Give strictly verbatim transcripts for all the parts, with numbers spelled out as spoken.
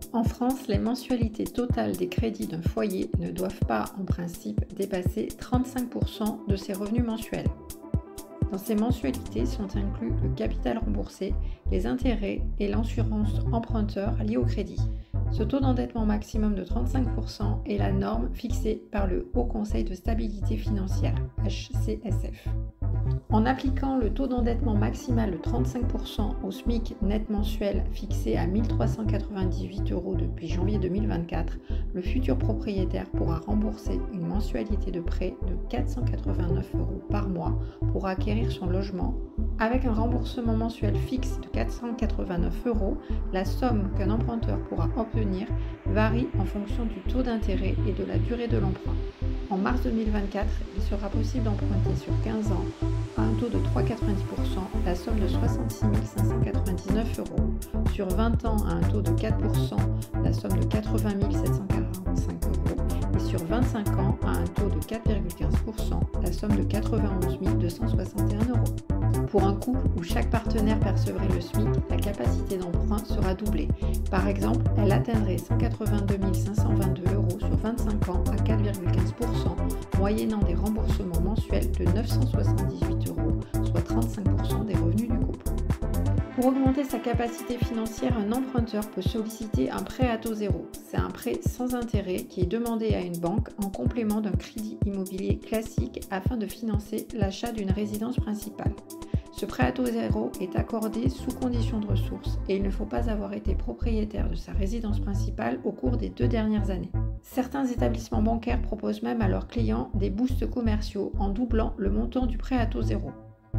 En France, les mensualités totales des crédits d'un foyer ne doivent pas, en principe, dépasser trente-cinq pour cent de ses revenus mensuels. Dans ces mensualités sont inclus le capital remboursé, les intérêts et l'assurance emprunteur liée au crédit. Ce taux d'endettement maximum de trente-cinq pour cent est la norme fixée par le Haut Conseil de stabilité financière, H C S F. En appliquant le taux d'endettement maximal de trente-cinq pour cent au SMIC net mensuel fixé à mille trois cent quatre-vingt-dix-huit euros depuis janvier deux mille vingt-quatre, le futur propriétaire pourra rembourser une mensualité de prêt de quatre cent quatre-vingt-neuf euros par mois pour acquérir son logement. Avec un remboursement mensuel fixe de quatre cent quatre-vingt-neuf euros, la somme qu'un emprunteur pourra obtenir varie en fonction du taux d'intérêt et de la durée de l'emprunt. En mars deux mille vingt-quatre, il sera possible d'emprunter sur quinze ans à un taux de trois virgule quatre-vingt-dix pour cent la somme de soixante-six mille cinq cent quatre-vingt-dix-neuf euros, sur vingt ans à un taux de quatre pour cent la somme de quatre-vingt mille sept cent quarante-cinq euros et sur vingt-cinq ans à un taux de quatre virgule quinze pour cent la somme de quatre-vingt-onze mille deux cent soixante et un euros. Pour un couple où chaque partenaire percevrait le SMIC, la capacité d'emprunt sera doublée. Par exemple, elle atteindrait cent quatre-vingt-deux mille cinq cent vingt-deux euros sur vingt-cinq ans à quatre virgule quinze pour cent, moyennant des remboursements mensuels de neuf cent soixante-dix-huit euros, soit trente-cinq pour cent des revenus du couple. Pour augmenter sa capacité financière, un emprunteur peut solliciter un prêt à taux zéro. C'est un prêt sans intérêt qui est demandé à une banque en complément d'un crédit immobilier classique afin de financer l'achat d'une résidence principale. Ce prêt à taux zéro est accordé sous condition de ressources et il ne faut pas avoir été propriétaire de sa résidence principale au cours des deux dernières années. Certains établissements bancaires proposent même à leurs clients des boosts commerciaux en doublant le montant du prêt à taux zéro.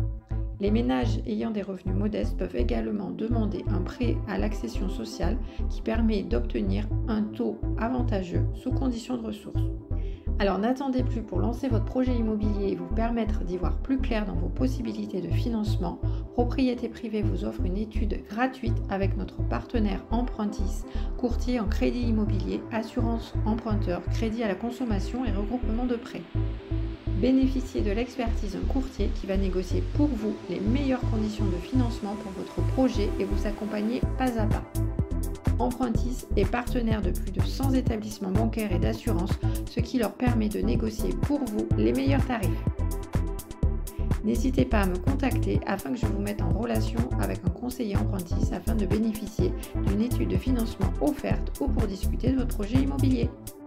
Les ménages ayant des revenus modestes peuvent également demander un prêt à l'accession sociale qui permet d'obtenir un taux avantageux sous condition de ressources. Alors n'attendez plus pour lancer votre projet immobilier et vous permettre d'y voir plus clair dans vos possibilités de financement. Propriété Privée vous offre une étude gratuite avec notre partenaire Empruntis, courtier en crédit immobilier, assurance emprunteur, crédit à la consommation et regroupement de prêts. Bénéficiez de l'expertise d'un courtier qui va négocier pour vous les meilleures conditions de financement pour votre projet et vous accompagner pas à pas. Empruntis est partenaire de plus de cent établissements bancaires et d'assurances, ce qui leur permet de négocier pour vous les meilleurs tarifs. N'hésitez pas à me contacter afin que je vous mette en relation avec un conseiller Empruntis afin de bénéficier d'une étude de financement offerte ou pour discuter de votre projet immobilier.